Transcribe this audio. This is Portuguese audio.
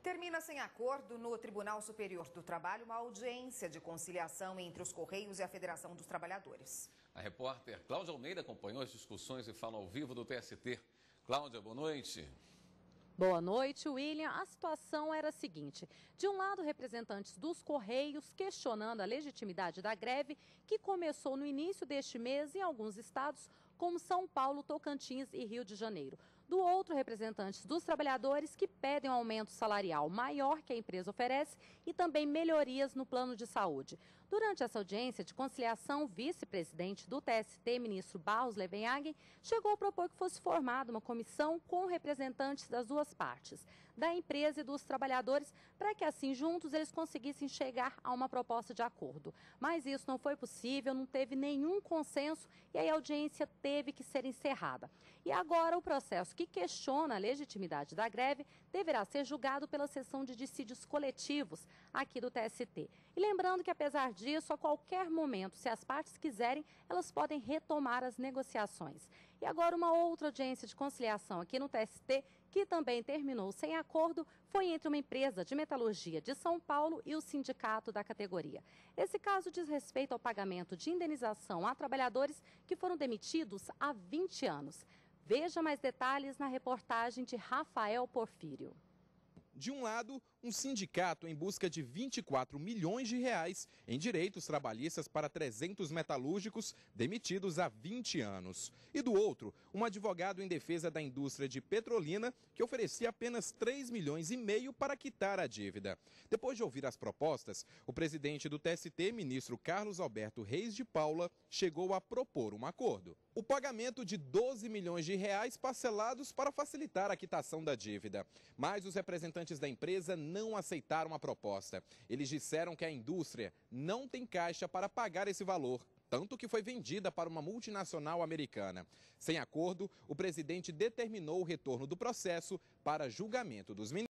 Termina sem acordo no Tribunal Superior do Trabalho uma audiência de conciliação entre os Correios e a Federação dos Trabalhadores. A repórter Cláudia Almeida acompanhou as discussões e fala ao vivo do TST. Cláudia, boa noite. Boa noite, William. A situação era a seguinte: de um lado, representantes dos Correios questionando a legitimidade da greve, que começou no início deste mês em alguns estados, como São Paulo, Tocantins e Rio de Janeiro. Do outro, representantes dos trabalhadores que pedem um aumento salarial maior que a empresa oferece e também melhorias no plano de saúde. Durante essa audiência de conciliação, o vice-presidente do TST, ministro Barros Levenhagen, chegou a propor que fosse formada uma comissão com representantes das duas partes, da empresa e dos trabalhadores, para que assim juntos eles conseguissem chegar a uma proposta de acordo. Mas isso não foi possível, não teve nenhum consenso e aí a audiência teve que ser encerrada. E agora o processo que questiona a legitimidade da greve deverá ser julgado pela seção de dissídios coletivos aqui do TST. E lembrando que, apesar disso, a qualquer momento, se as partes quiserem, elas podem retomar as negociações. E agora uma outra audiência de conciliação aqui no TST, que também terminou sem acordo, foi entre uma empresa de metalurgia de São Paulo e o sindicato da categoria. Esse caso diz respeito ao pagamento de indenização a trabalhadores que foram demitidos há 20 anos. Veja mais detalhes na reportagem de Rafael Porfírio. De um lado, um sindicato em busca de 24 milhões de reais em direitos trabalhistas para 300 metalúrgicos demitidos há 20 anos. E do outro, um advogado em defesa da indústria de Petrolina que oferecia apenas 3,5 milhões para quitar a dívida. Depois de ouvir as propostas, o presidente do TST, ministro Carlos Alberto Reis de Paula, chegou a propor um acordo. O pagamento de 12 milhões de reais parcelados para facilitar a quitação da dívida. Mas os representantes da empresa não aceitaram a proposta. Eles disseram que a indústria não tem caixa para pagar esse valor, tanto que foi vendida para uma multinacional americana. Sem acordo, o presidente determinou o retorno do processo para julgamento dos ministros.